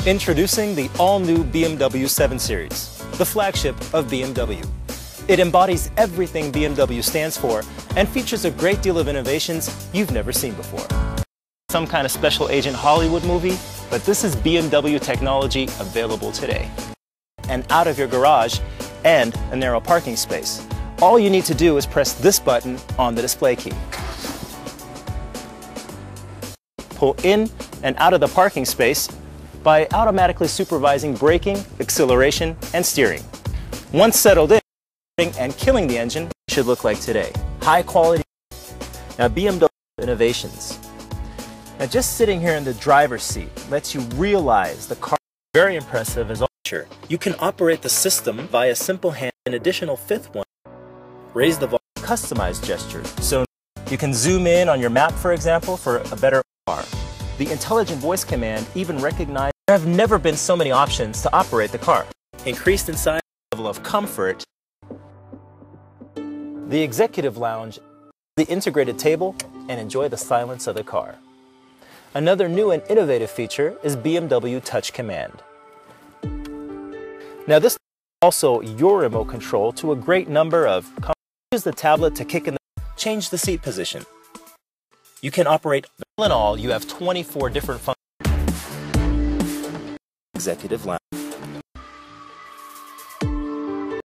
Introducing the all-new BMW 7 Series, the flagship of BMW. It embodies everything BMW stands for and features a great deal of innovations you've never seen before. Some kind of special agent Hollywood movie, but this is BMW technology available today. And out of your garage and a narrow parking space. All you need to do is press this button on the display key. Pull in and out of the parking space by automatically supervising braking, acceleration, and steering. Once settled in, and killing the engine should look like today. High quality. Now BMW innovations. Now just sitting here in the driver's seat lets you realize the car is very impressive as well. You can operate the system via simple hand. An additional fifth one, raise the volume, customized gesture. So you can zoom in on your map, for example, for a better car. The intelligent voice command even recognized there have never been so many options to operate the car. Increased in size, level of comfort. The executive lounge, the integrated table, and enjoy the silence of the car. Another new and innovative feature is BMW Touch Command. Now this is also your remote control to a great number of commands. Use the tablet to kick in change the seat position. You can operate, all in all, you have 24 different functions. Executive lounge.